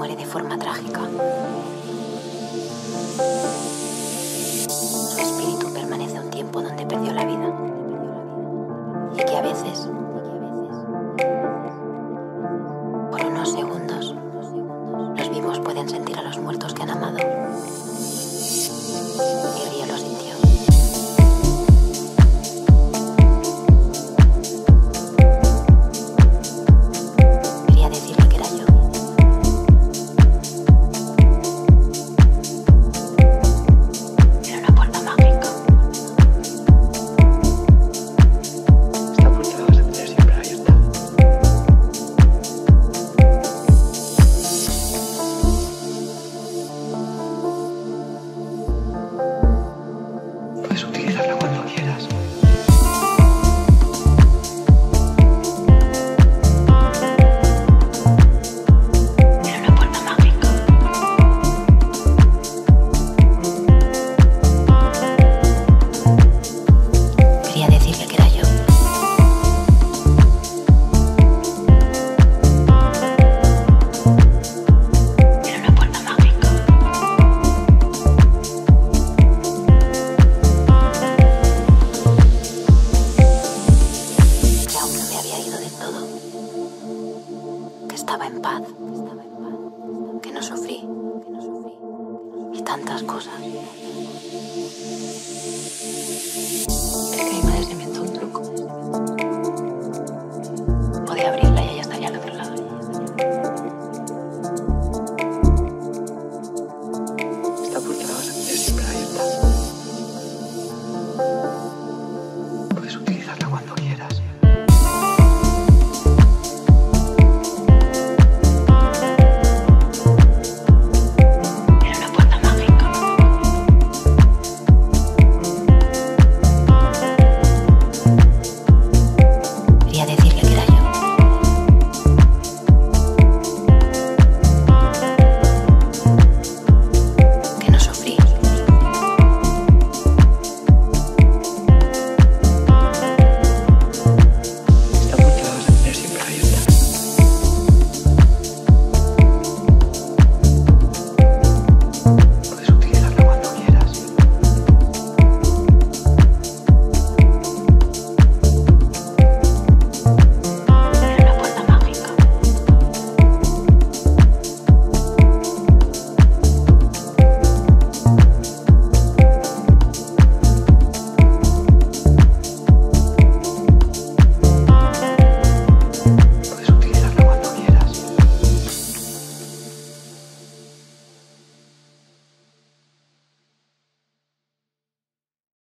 muere de forma trágica. Su espíritu permanece un tiempo donde perdió la vida. Y que a veces, por unos segundos, los vivos pueden sentir a los muertos que han amado. Y Río lo sintió. Quería decirle que era yo. Era una puerta mágica. Esta puerta la vas a tener siempre abierta. Puedes utilizarla cuando quieras. Era una puerta mágica. Quería decirle que era yo. Era una puerta mágica. Que aún no me había ido del todo. Que estaba en paz. Que no sufrí. Y tantas cosas. Es que mi madre se me